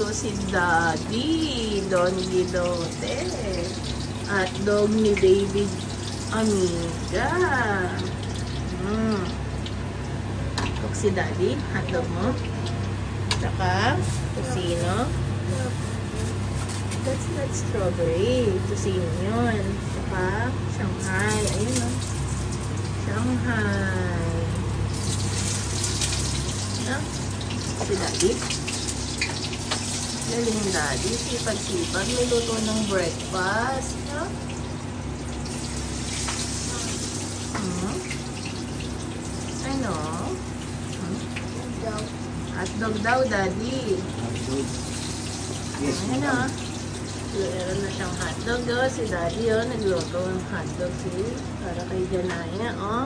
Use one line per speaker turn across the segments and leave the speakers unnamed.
nagluluto si Daddy. Don Gidote. Hotdog ni Baby Amiga. Cook si Daddy. Hotdog mo. Saka, tusino. That's not strawberry. Tusino yun. Saka, Shanghai. Ayun o. Shanghai. Ayan. Si Daddy. Galing Daddy. Sipag-sipag. May luto ng breakfast. No? Ano? Hotdog daw, Daddy.
Hotdog. Yes,
Ano? Meron na siyang hotdog. Oh. Si Daddy, oh, nagluto ng hotdog. See? Para kay Janaya, oh.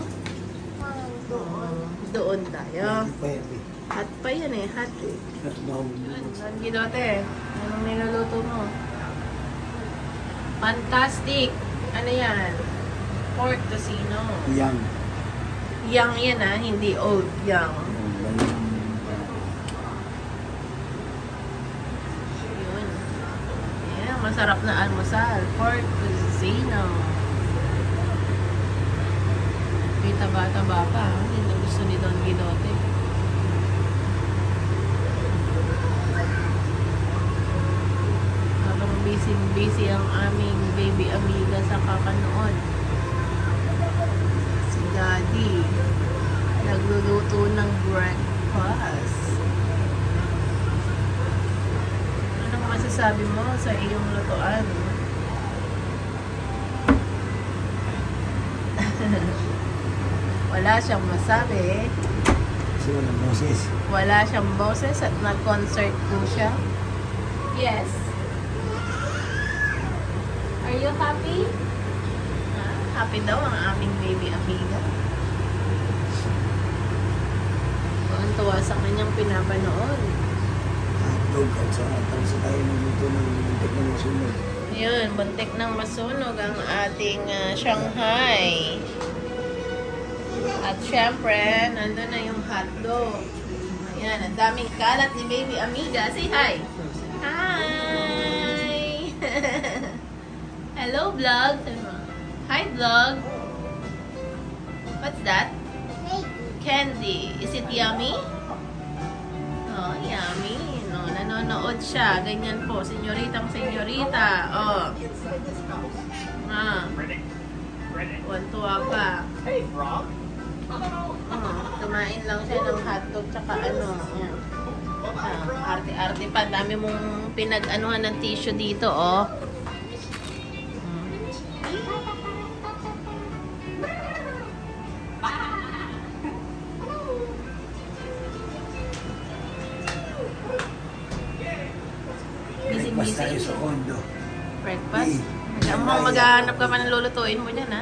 Doon tayo. Hot pa yan eh. Hot eh. Don Gidote, anong niluluto mo? Fantastic! Ano yan? Pork tocino.
Young.
Young yan ah, hindi old. Young. Yun. Yeah, masarap na almusal. Pork tocino. May taba-taba pa. Hindi na gusto ni Don Gidote. Busy ang aming Baby Amiga sa kakanood. Si Daddy nagluluto ng breakfast. Anong masasabi mo sa iyong lutuan? Wala siyang masabi.
Kasi walang boses.
Wala siyang boses at nag-concert po siya. Yes. Are you happy? Happy daw ang aming Baby Amiga. Ang tuwa sa kanyang pinapanood.
Hotdog at sa tayo nagluto ng muntik na masunog.
Ayun, buntik ng masunog ang ating Shanghai. At syempre, nandun na yung hotdog. Ayan, ang daming kalat ni Baby Amiga. Say hi! Hi! Hello, vlog. Hi, vlog. What's that? Candy. Is it yummy? Oh, yummy. No, nanonood siya. Ganyan po. Senyoritang senyorita. Oh. Tuwa pa. Kumain lang siya ng hotdog tsaka ano. Arte-arte pa. Dami mong pinag-anuhan ng tissue dito, oh.
Breakfast tayo sa condo.
Breakfast? Maghahanap ka pa ng lulutuin mo dyan, ha?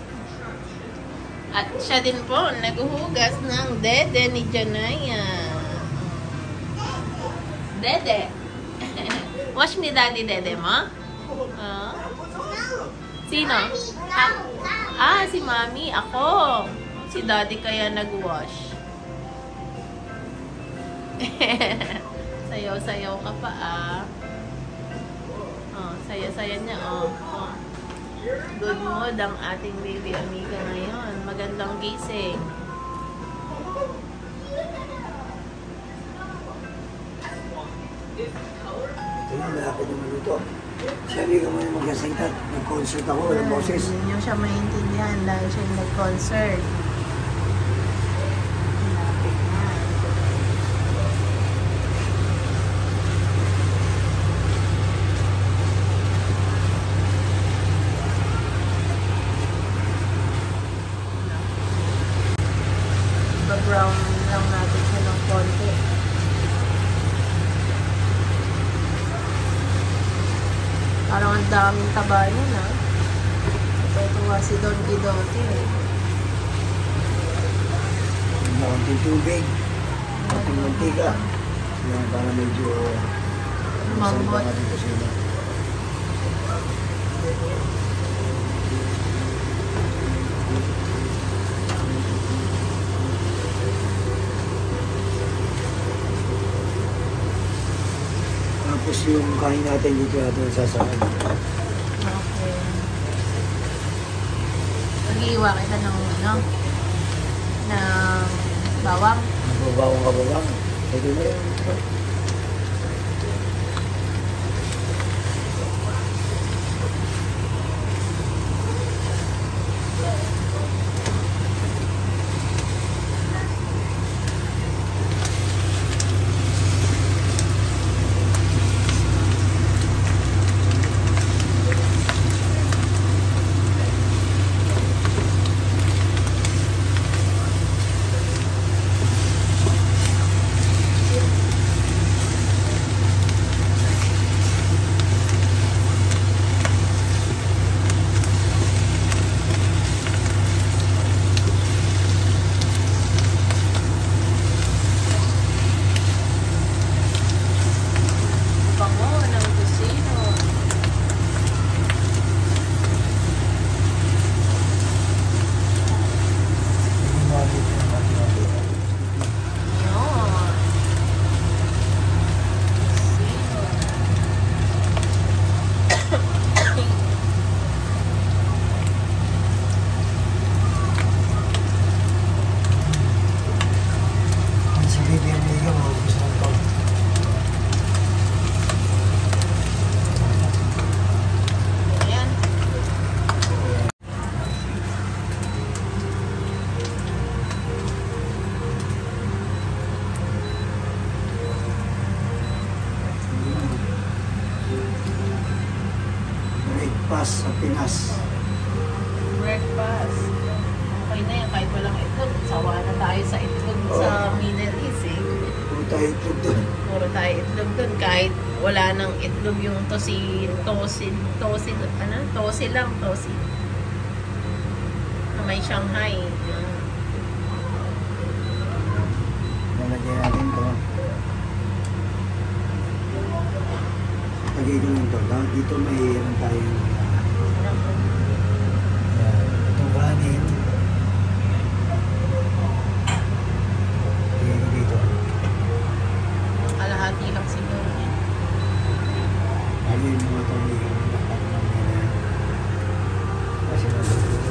At siya din po, naghuhugas ng dede ni Janaya. Dede. Wash ni Daddy dede mo? Sino? Si Mami. Ako. Si Daddy kaya nag-wash. Sayaw-sayaw ka pa, ah. Saya-saya niya, oh. Good mood ang ating Baby Amiga ngayon. Magandang gising.
Ito na, malapit na maluto. Sabi ka mo yung mag-asingtat. Nag-concert ako, walang boses.
Hindi nyo siya maintindihan dahil siya nag-concert. Malapit na. Brown lang natin siya ng konti. Parang ang daming taba niya, na. Ito si Don Gidote.
Konting tubig. Konting mantika. Yan, para medyo
Mambot.
Tapos yung kain natin dito natin sasakay.
Okay. Nag-iiwa kita ng ano? Ng bawang.
Nagbabawang ka ba lang? Pwede na yun.
Bango ng kusino. Yun.
Ang sabi ko yung liga, gusto ng tao.
Ayan.
Breakfast sa Pinas.
Breakfast. Okay na yan, kahit walang itlog. Sawa na tayo sa itlog sa Middle East eh.
Puro tayo itlog doon.
Puro tayo itlog dun. Kahit wala nang itlog yung tosi na may Shanghai. Yan.
Lalagyan natin ito. Lagay ko lang ito. Dito mayroon tayong itong kanin. Lagay ko dito.
Kalahati lang siguro niya.
Lagay yung mga tumigan. Kasi nalagay ko.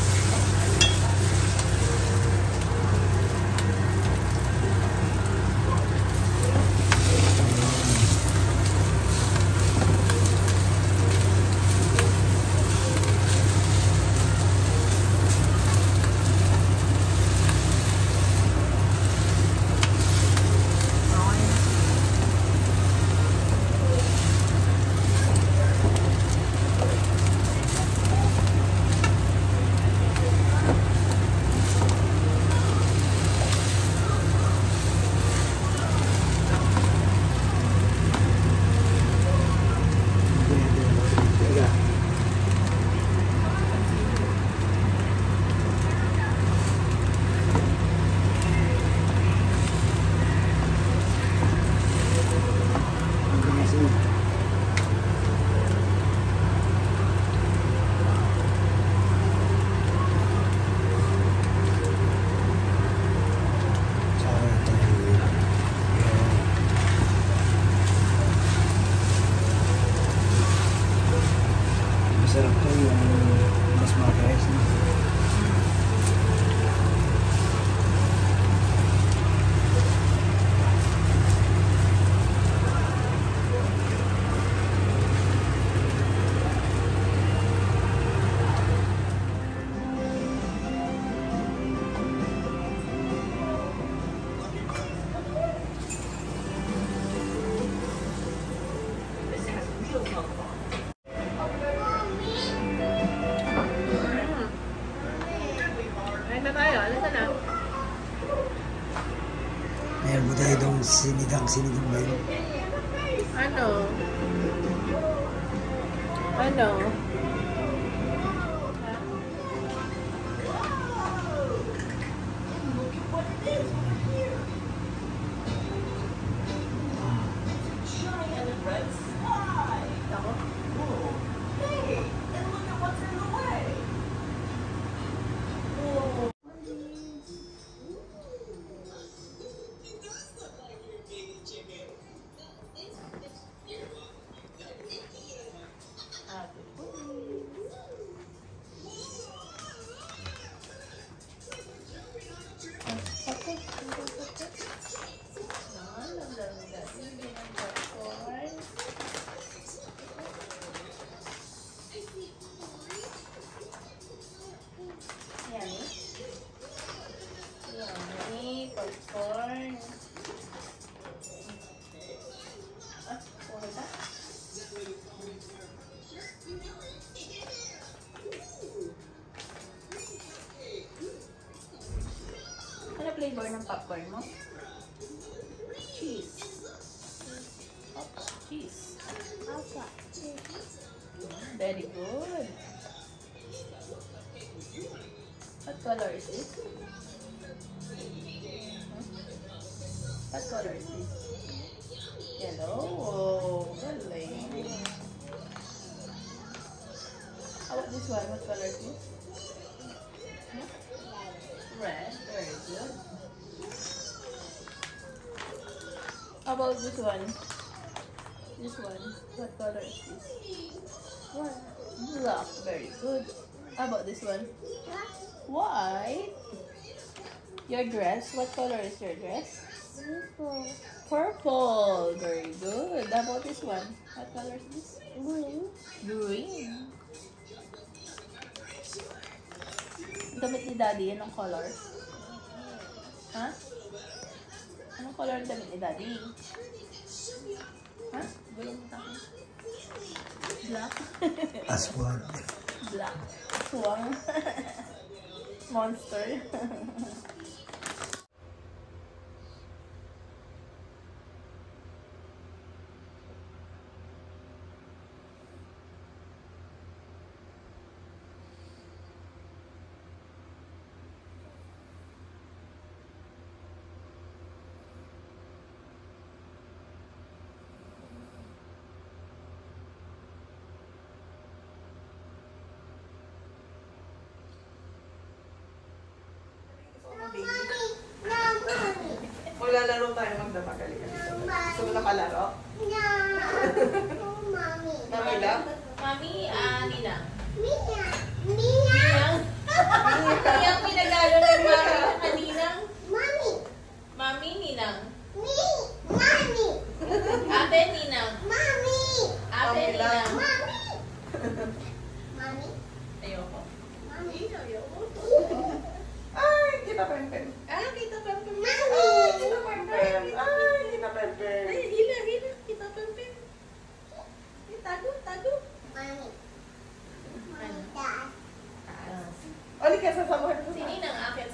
Masarap to yung mas makares na.
Ayun na tayo. Alas na.
Meron mo tayo itong sinigang ba yun?
Ano? Ano? flavor ng popcorn mo? Cheese. Opo, cheese.
Opo.
Very good. What color is this? What color is this? Yellow. Oh, galing. How about this one? What color is this? Red. Very good. How about this one? This one. What color is this? Black. Very good. How about this one? White. Your dress. What color is your dress?
Purple.
Purple. Very good. How about this one? What color is this?
Green.
Green. Damit ni Daddy, anong color? Ha? Anong color ang damit ni Daddy? Ha? Gulong mo tayo. Black?
Aswad.
Black. Swang. Monster.
Maglalaro tayo magdamagaling. Gusto mo na palaro? Mami lang?
Mami, Ninang.
Mia.
Ninang? Yung pinagalo ng mami kaninang?
Mami.
Mami, Ninang.
Mami.
Ate, Ninang.
Mami.
Ate,
Mami lang.
Ninang.
Mami. Mami.
Ayoko.
Mami.
Ay, kita pempem.
Ah, kita pempem.
Mami.
Kita pempem. Ay, kita pempem.
Ay, hila. Kita pempem. Tago.
Mami.
Ano?
Dad.
Ah.
Oli ka, sasamahan ko.
Si Ninang, akit